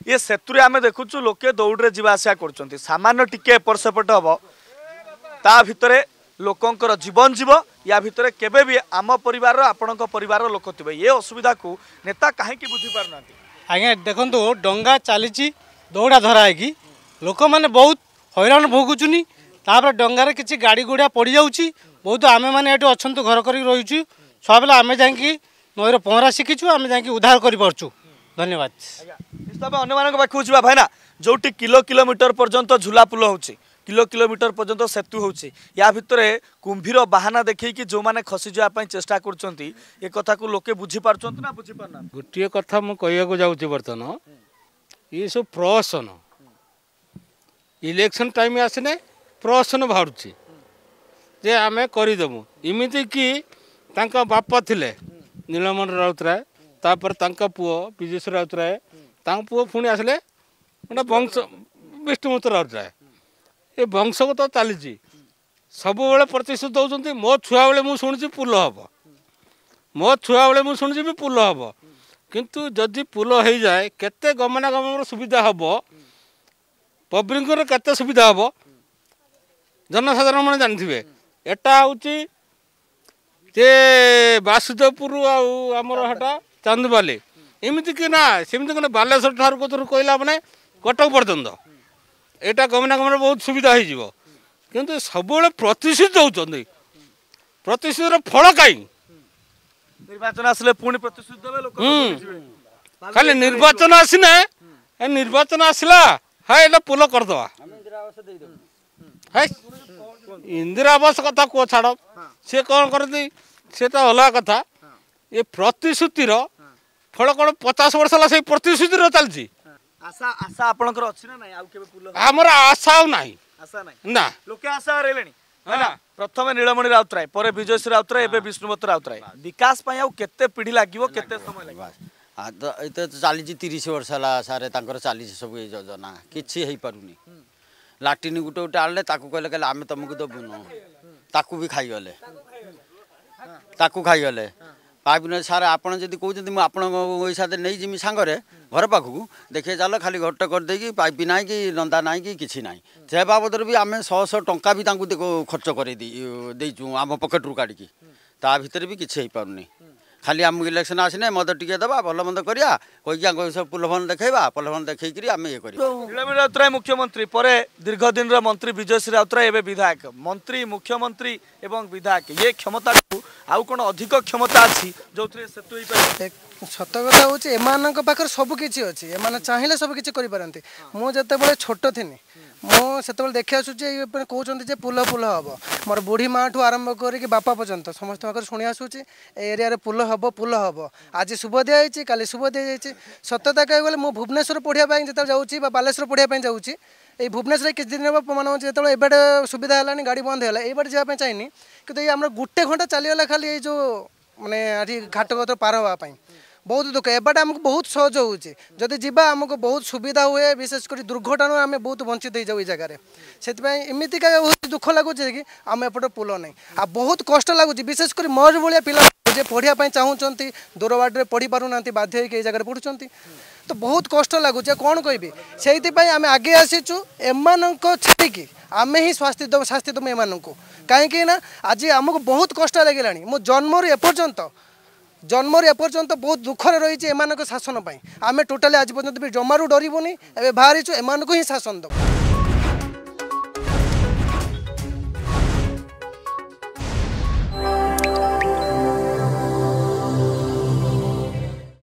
ये सेतुरे आम देखुचु लोके दौड़े जीवा आसा कर सामान्य टिके एपट सेपट हम ता भितर लोकंकर जीवन जीव या भितर केबे भी आम परिवार आपण परिवार लोक थे ये असुविधा को नेता कहीं बुझी पार ना आज्ञा देखो डंगा चली दौड़ा धरा है लोक मैंने बहुत हैरान भोगुचुनी तापर डंगार किसी गाड़ी गुड़ा पड़ जाऊँगी बहुत आम मैंने ये अच्छा घर कर रही सब बेला आम जा नईर पहरा शिखीचु आम जा उद्धार कर धन्यवाद अन्य मान पाखु जा भाईना जो किलोमीटर पर्यंत झूला पुल हो किलोमीटर पर्यंत सेतु होची या भितर कुंभीर बाहाना देखी जो मैंने खसी जावाई चेष्टा कर लोके बुझी पार्छंती ना बुझी पारना गोटे कथा मु कहया जाऊँगी बर्तमान ये सब प्रहसन इलेक्शन टाइम आसने प्रहसन बाहर जे आम करदेमु इमिति कि तांका बापा थिले नीलमणि राउतराय तापर तांका पुओ विजेश्वर राउतराय पुओ पुणी आसले गोटे वंश विष्णुमूर्ति राउतराय ये वंशगत तो चली सब प्रतिश्रुत दौरान मो छुआ बेले मुझे शुणी पुल हम मो छुआ बेले मुझे शुणी भी पुल हम किंतु जदि पुल हो जाए केते गमनागमन सुविधा हम पब्लिक केते सुविधा हम जनसाधारण मैंने जानते एटा हूँ जे बासुदेवपुर आमर हटा चांदबाली एमती कि ना सेमती कौन बालेश्वर ठार कहला मैंने कटक पर्यंत यहाँ गमनागमन बहुत सुविधा हो किंतु सब प्रतिश्रुत दौरान प्रतिश्रुत फल कहीं निर्वाचन आसले पुणी प्रतिश्रुत देवे लोक खाली निर्वाचन आसने निर्वाचन आसला है ये पुल करदे इंदिरा आवास कथा कह छाड़ सी कौन करती से तो अलग कथा ये प्रतिश्रुतिर फल कौन 50 वर्ष है प्रतिश्रुतिर चलती आशा आशा आपनकर अछि ना नाही आउ केबे पुल हमर आशा नाही आशा नाही ना लोके आशा रेलेनी हैना प्रथम नीलमणि राउतराय परे विजयश्री राउतराय एबे विष्णुमूर्ति राउतराय विकास पय आउ केते पीढ़ी लागिवो केते समय लागिवो आ तो एते चली 30 वर्ष हला सारे तांकर चली सब ए योजना किछि हेई पारुनी लाटिनी गुटे गुटे आले ताकू कहले कहले आमे तुमको दबुनो ताकू भी खाई गले पाइप सार आपड़ जदि कहते मुझे पैसा नहीं जिमी सांगरे घर पाखक देखे चल खाली घट करदे पाइप ना कि लंदा ना कि किसी ना से बाबद भी आम 100 टंका भी खर्च कर आम पकेट रू काढ़ी ता भर भी किसी हो पारनी खाली आम इलेक्शन आसने मद टिके दबा भल मंद करिया कहीकि सब पुलभन देखा पुलभन देखी आम ये नीलमणि राउतराय मुख्यमंत्री पर दीर्घ दिन मंत्री विजयश्री राउतराय एवं विधायक मंत्री मुख्यमंत्री एवं विधायक ये क्षमता को आउ कौन अधिक क्षमता अच्छी जो सेतु सत कथा हूँ एम पाखे सबकि अच्छी एम चाहिए सबकि करते मुझे छोट थी मुझे देखी आसूचे कहते पुल पुल हम मोर बुढ़ी माँ ठू आरंभ करके बापा पर्यंत समस्त पाखे शुणी आसूचे एरिया पुल हम पुल हम आज शुभ दिखाई काली शुभ दिखाई सत्यता कह गले मुझे भुवनेश्वर पढ़ाई जो जाऊँगी बालेश्वर पढ़ाई जाऊँगी ये भुवनेश्वर किसी दिन मान जो एबे सुविधा है गाड़ी बंद है ये बाटे जावाई चाहिए कि ये आम गोटे घंटा चलीगला खाली ये जो मानने घाट घाट पार हाँपाई बहुत दुख एबाटे आमको बहुत सहज होची जदि जीवा आमको बहुत सुविधा हुए विशेषकर दुर्घटना आम बहुत वंचित हो जाऊ जगह से एमती बहुत दुख लगुच कि आम एपटे पुल नहीं आ बहुत कष्ट लगुच विशेषकर मोर भाया पिला जे पढ़ाई चाहूँगी दूर बाटे पढ़ी पारना बाध्य होकर जगह पढ़ुंट तो बहुत कष्ट लगुच कौन कहि से आम आगे आसीचु एम छाड़ी आम ही शास्ति दम एम कहीं आज आमको बहुत कष्ट लगे मो जन्म एपर्यंत बहुत दुखरे रही एम शासन आम टोटाली आज पर्यंत भी जमारू डरबुनि बाहरी एम ही शासन दब।